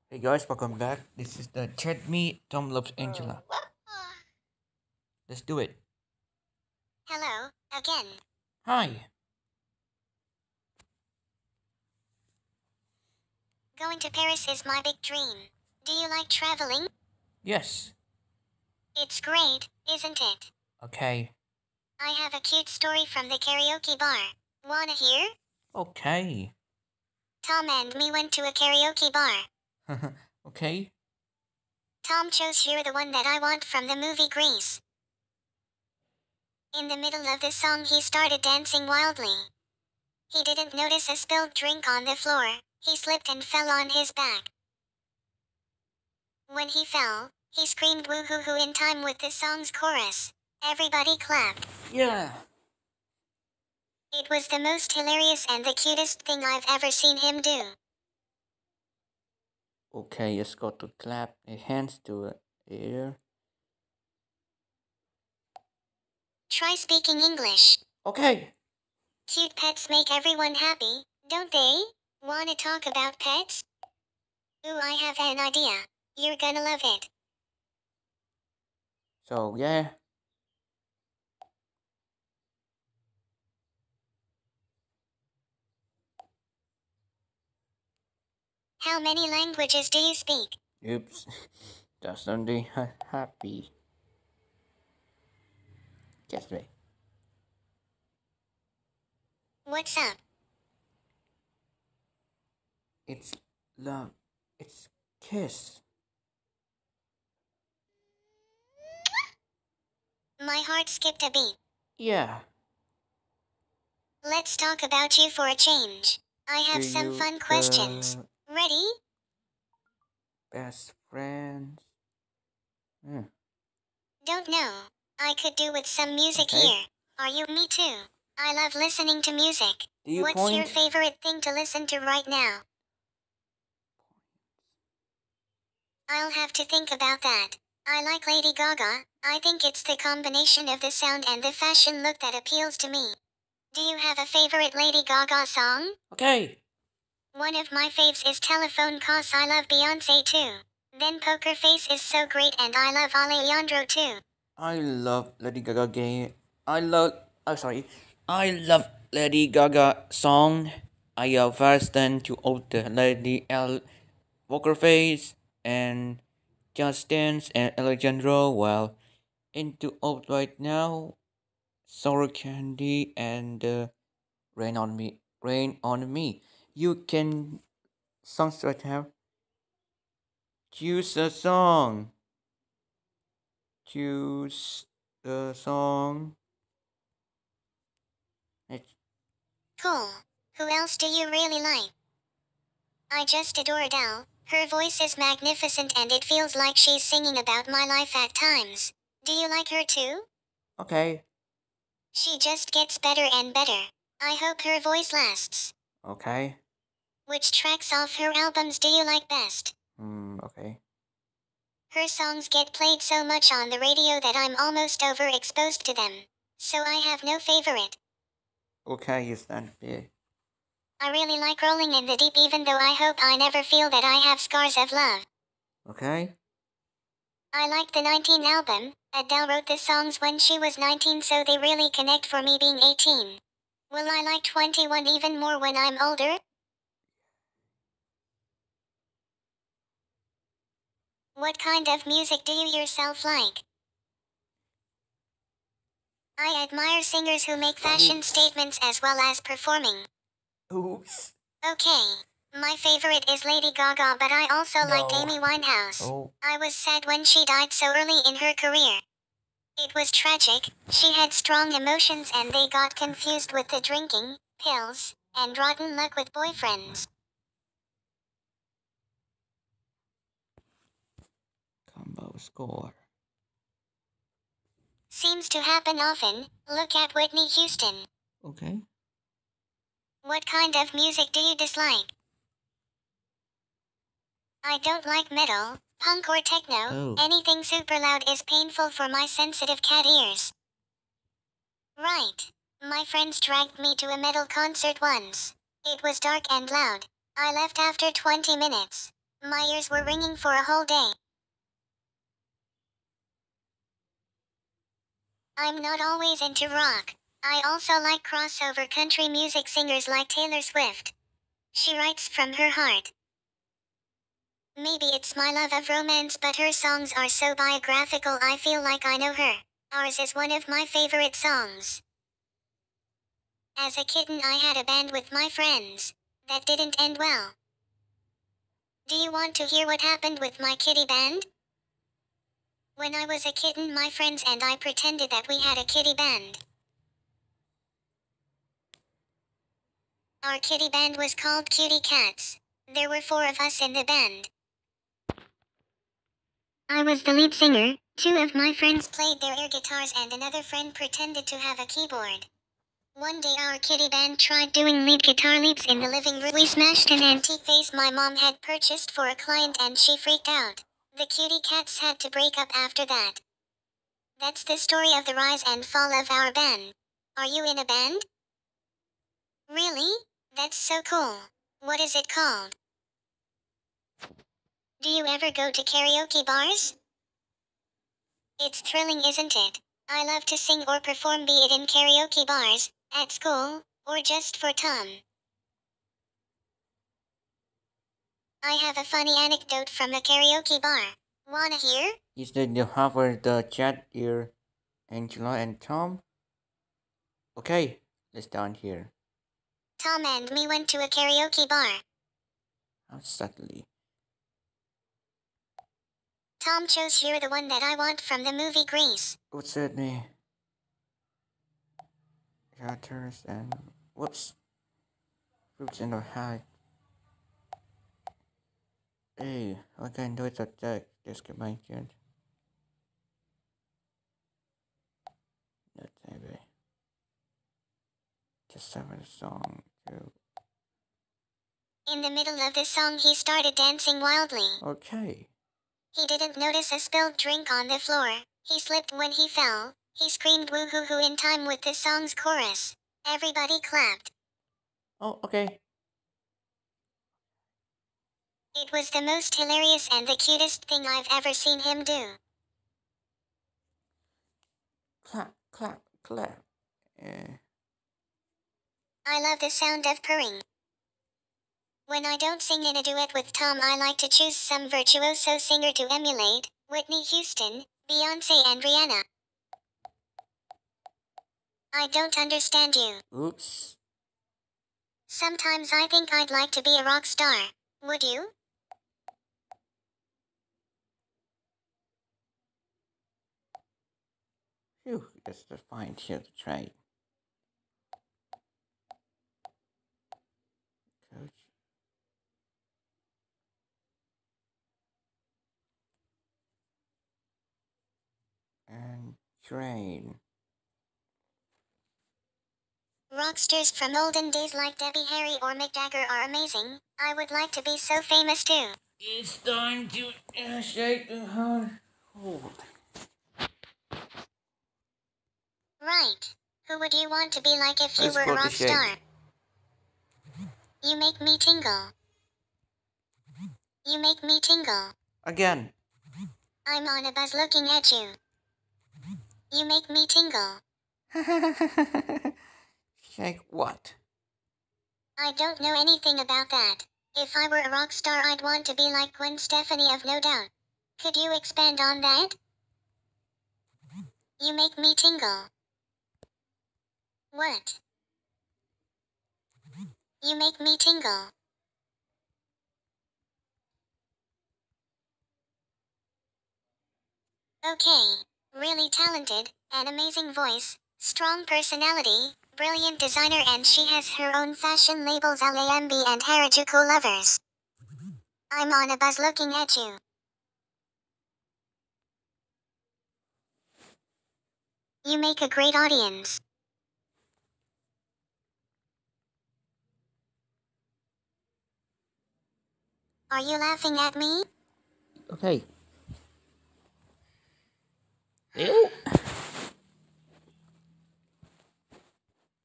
Hey guys, welcome back. This is the Chat Me Tom Loves Angela. Let's do it. Hello, again. Hi. Going to Paris is my big dream. Do you like traveling? Yes. It's great, isn't it? Okay. I have a cute story from the karaoke bar. Wanna hear? Okay. Tom and me went to a karaoke bar. Okay. Tom chose You're the One That I Want from the movie Grease. In the middle of the song, he started dancing wildly. He didn't notice a spilled drink on the floor. He slipped and fell on his back. When he fell, he screamed woo hoo hoo in time with the song's chorus. Everybody clapped. Yeah. It was the most hilarious and the cutest thing I've ever seen him do. Okay, let's go to clap the hands to the air. Try speaking English. Okay. Cute pets make everyone happy, don't they? Wanna talk about pets? Ooh, I have an idea. You're gonna love it. So yeah. How many languages do you speak? Oops. Just only happy. Guess me. What's up? It's love. It's kiss. My heart skipped a beat. Yeah. Let's talk about you for a change. I Do have some you fun questions. the Ready? best friends? Hmm. Don't know. I could do with some music Okay. here. Are you? Me too. I love listening to music. Do you What's your point? favorite thing to listen to right now? I'll have to think about that. I like Lady Gaga. I think it's the combination of the sound and the fashion look that appeals to me. Do you have a favorite Lady Gaga song? Okay. One of my faves is Telephone 'cause I love Beyonce too. Then Poker Face is so great and I love Alejandro too. I love Lady Gaga game. I love. Oh, sorry. I love Lady Gaga song. I first then to old the Lady L. Poker Face and Just Dance and Alejandro. Well, into old right now. Sour Candy and Rain on Me. Rain on Me. You can songs right now. Choose a song. Choose the song. It's Cool. Who else do you really like? I just adore Adele. Her voice is magnificent and it feels like she's singing about my life at times. Do you like her too? okay. She just gets better and better. I hope her voice lasts. Okay. Which tracks off her albums do you like best? Okay. Her songs get played so much on the radio that I'm almost overexposed to them. So I have no favorite. Okay, you stand big. I really like Rolling in the Deep even though I hope I never feel that I have scars of love. Okay? I like the 19 album. Adele wrote the songs when she was 19 so they really connect for me being 18. Will I like 21 even more when I'm older? What kind of music do you yourself like? I admire singers who make fashion Oops. statements as well as performing. Oops. Okay. My favorite is Lady Gaga, but I also liked No. Amy Winehouse. Oh. I was sad when she died so early in her career. It was tragic. She had strong emotions and they got confused with the drinking, pills, and rotten luck with boyfriends. Combo score. Seems to happen often. Look at Whitney Houston. Okay. What kind of music do you dislike? I don't like metal, punk or techno. Oh. Anything super loud is painful for my sensitive cat ears. Right. My friends dragged me to a metal concert once. It was dark and loud. I left after 20 minutes. My ears were ringing for a whole day. I'm not always into rock. I also like crossover country music singers like Taylor Swift. She writes from her heart. Maybe it's my love of romance, but her songs are so biographical I feel like I know her. Ours is one of my favorite songs. As a kitten I had a band with my friends. That didn't end well. Do you want to hear what happened with my kitty band? When I was a kitten, my friends and I pretended that we had a kitty band. Our kitty band was called Cutie Cats. There were 4 of us in the band. I was the lead singer, 2 of my friends played their air guitars and another friend pretended to have a keyboard. One day our kitty band tried doing lead guitar leaps in the living room. We smashed an antique vase my mom had purchased for a client and she freaked out. The Cutie Cats had to break up after that. That's the story of the rise and fall of our band. Are you in a band? Really? That's so cool. What is it called? Do you ever go to karaoke bars? It's thrilling, isn't it? I love to sing or perform, be it in karaoke bars, at school, or just for Tom. I have a funny anecdote from a karaoke bar. Wanna hear? Is that you have the chat here, Angela and Tom? Okay, let's down here. Tom and me went to a karaoke bar. How subtly. Tom chose You're the One That I Want from the movie Grease. What's that name? Characters and whoops. Fruits in the hat. Hey, I can do it subject. Just get my kid. That's maybe. Just have a song too. In the middle of this song he started dancing wildly. Okay. He didn't notice a spilled drink on the floor. He slipped when he fell. He screamed woo-hoo-hoo in time with the song's chorus. Everybody clapped. Oh, okay. It was the most hilarious and the cutest thing I've ever seen him do. Clap, clap, clap. Eh. I love the sound of purring. When I don't sing in a duet with Tom, I like to choose some virtuoso singer to emulate. Whitney Houston, Beyonce and Rihanna. I don't understand you. Oops. Sometimes I think I'd like to be a rock star. Would you? Phew, that's the fine here to try. Coach. And train. Rockstars from olden days like Debbie Harry or Mick Jagger are amazing. I would like to be so famous too. It's time to shake the heart. Hold. Right. Who would you want to be like if you Let's were a go to rock shake. star? You make me tingle. You make me tingle. Again. I'm on a buzz looking at you. You make me tingle. Shake what? I don't know anything about that. If I were a rock star, I'd want to be like Gwen Stefani of No Doubt. Could you expand on that? You make me tingle. What? You make me tingle. Okay. Really talented, an amazing voice, strong personality, brilliant designer, and she has her own fashion labels LAMB and Harajuku Lovers. I'm on a buzz looking at you. You make a great audience. Are you laughing at me? Okay. Ew.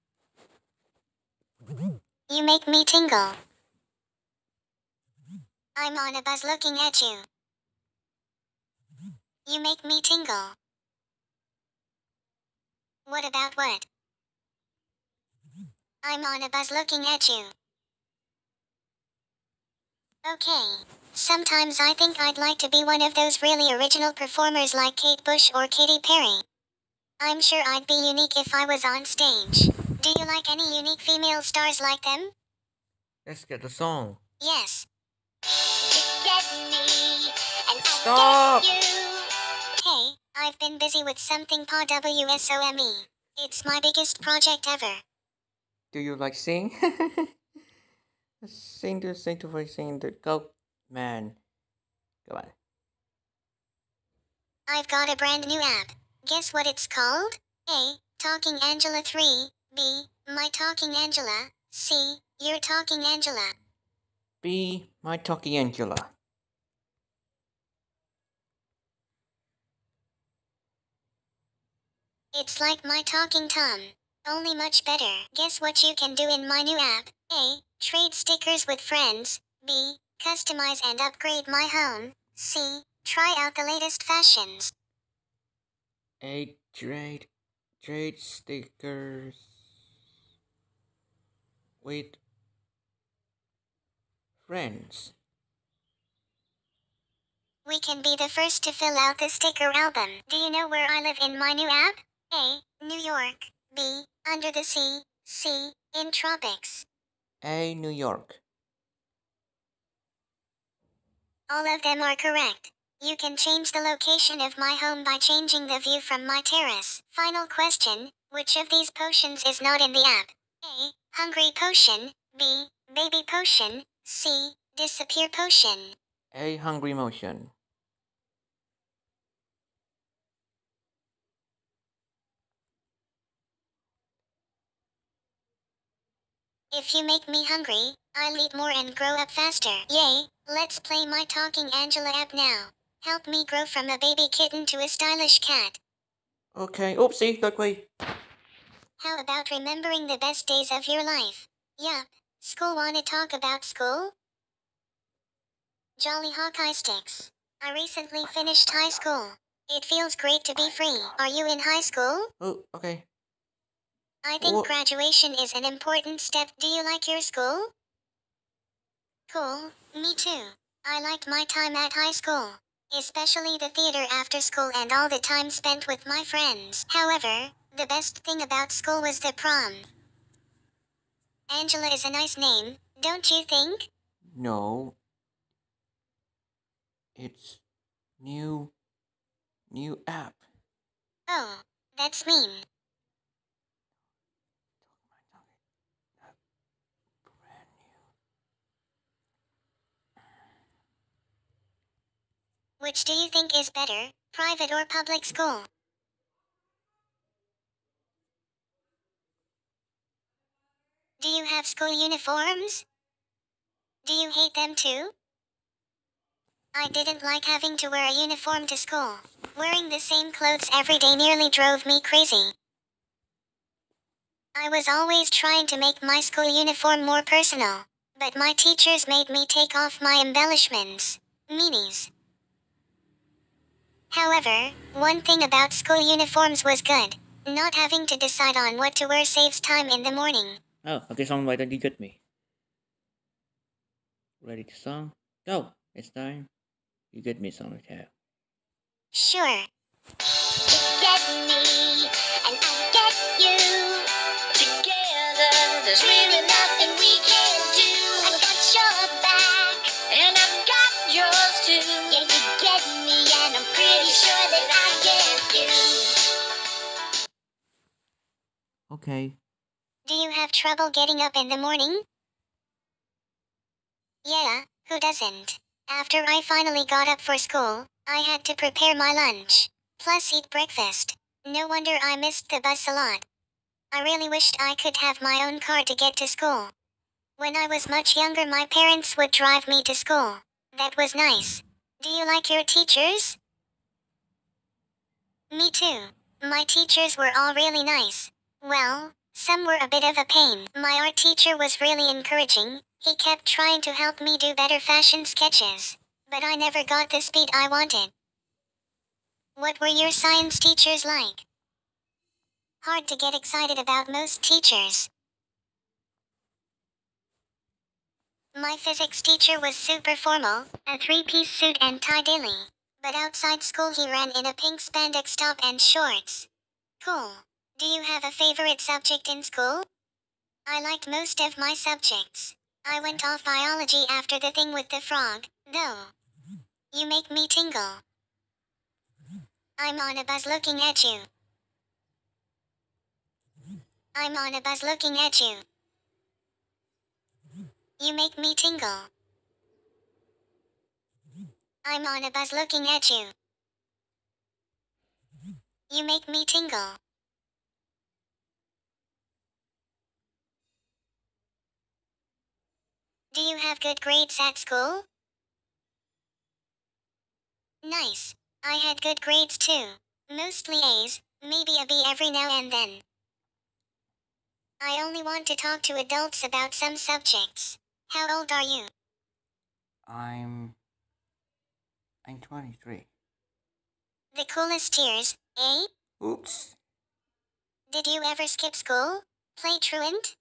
You make me tingle. I'm on a buzz looking at you. You make me tingle. What about what? I'm on a buzz looking at you. Okay. Sometimes I think I'd like to be one of those really original performers like Kate Bush or Katy Perry. I'm sure I'd be unique if I was on stage. Do you like any unique female stars like them? Let's get the song. Yes. You get me, and Stop! I get you. Hey, I've been busy with something called WSOME. It's my biggest project ever. Do you like sing? Sing the go, man. Come on. I've got a brand new app. Guess what it's called? A. Talking Angela 3. B. My Talking Angela. C. Your Talking Angela. Be my talking Angela. It's like My Talking Tom. Only much better. Guess what you can do in my new app? A. Trade stickers with friends. B. Customize and upgrade my home. C. Try out the latest fashions. A trade stickers with friends. We can be the first to fill out the sticker album. Do you know where I live in my new app? A. New York. B. Under the sea. C. In tropics. A. New York. All of them are correct. You can change the location of my home by changing the view from my terrace. Final question, which of these potions is not in the app? A. Hungry potion. B. Baby potion. C. Disappear potion. A. Hungry motion. If you make me hungry, I'll eat more and grow up faster. Yay, let's play My Talking Angela app now. Help me grow from a baby kitten to a stylish cat. Okay, oopsie, that way. How about remembering the best days of your life? Yup. School, wanna talk about school? Jolly Hawkeye sticks. I recently finished high school. It feels great to be free. Are you in high school? Oh, okay. I think graduation is an important step. Do you like your school? Cool, me too. I liked my time at high school, especially the theater after school and all the time spent with my friends. However, the best thing about school was the prom. Angela is a nice name, don't you think? No. It's new app. Oh, that's mean. Which do you think is better, private or public school? Do you have school uniforms? Do you hate them too? I didn't like having to wear a uniform to school. Wearing the same clothes every day nearly drove me crazy. I was always trying to make my school uniform more personal, but my teachers made me take off my embellishments, meanies. However, one thing about school uniforms was good. Not having to decide on what to wear saves time in the morning. Oh, okay, songwriter, you get me. Ready to song? Go! It's time. You get me song like that. Sure. You get me, and I get you. Together, there's really nothing we can do. I got your back, and I've got yours too. Yeah, you get me, and I'm pretty sure that I get you. Okay. Do you have trouble getting up in the morning? Yeah, who doesn't? After I finally got up for school, I had to prepare my lunch, plus eat breakfast. No wonder I missed the bus a lot. I really wished I could have my own car to get to school. When I was much younger, my parents would drive me to school. That was nice. Do you like your teachers? Me too. My teachers were all really nice. Well, some were a bit of a pain. My art teacher was really encouraging. He kept trying to help me do better fashion sketches, but I never got the speed I wanted. What were your science teachers like? Hard to get excited about most teachers. My physics teacher was super formal, a three-piece suit and tie daily. But outside school he ran in a pink spandex top and shorts. Cool. Do you have a favorite subject in school? I liked most of my subjects. I went off biology after the thing with the frog, though. You make me tingle. I'm on a buzz looking at you. I'm on a buzz looking at you. You make me tingle. I'm on a buzz looking at you. You make me tingle. Do you have good grades at school? Nice. I had good grades too. Mostly A's, maybe a B every now and then. I only want to talk to adults about some subjects. How old are you? I'm 23. The coolest years, eh? Oops. Did you ever skip school? Play truant?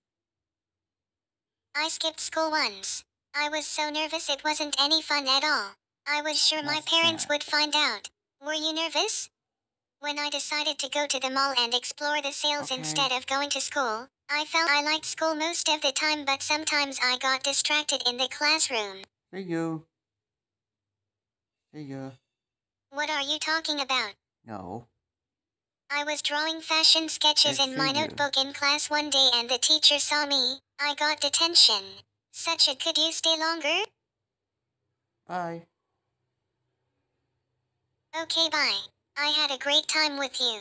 I skipped school once. I was so nervous it wasn't any fun at all. I was sure my That's parents sad. would find out. Were you nervous? When I decided to go to the mall and explore the sales Okay. instead of going to school, I felt I liked school most of the time, but sometimes I got distracted in the classroom. See you. See you. What are you talking about? No. I was drawing fashion sketches I in my see you. notebook in class one day and the teacher saw me. I got detention. Such a could you stay longer? Bye. Okay, bye. I had a great time with you.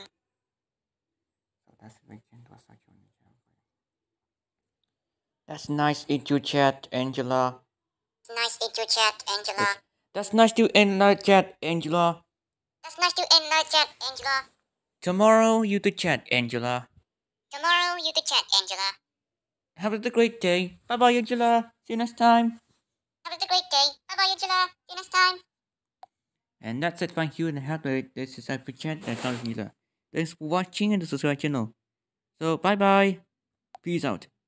That's nice in your chat, Angela. Nice to chat, Angela. That's nice to end our chat, Angela. That's nice to end our chat, Angela. Tomorrow you to chat, Angela. Tomorrow you to chat, Angela. Have a great day. Bye bye, Angela. See you next time. Have a great day. Bye-bye, Angela. See you next time. And that's it. Thank you and have a great day. Subscribe for chat and Angela. Thanks for watching and subscribe channel. So bye bye. Peace out.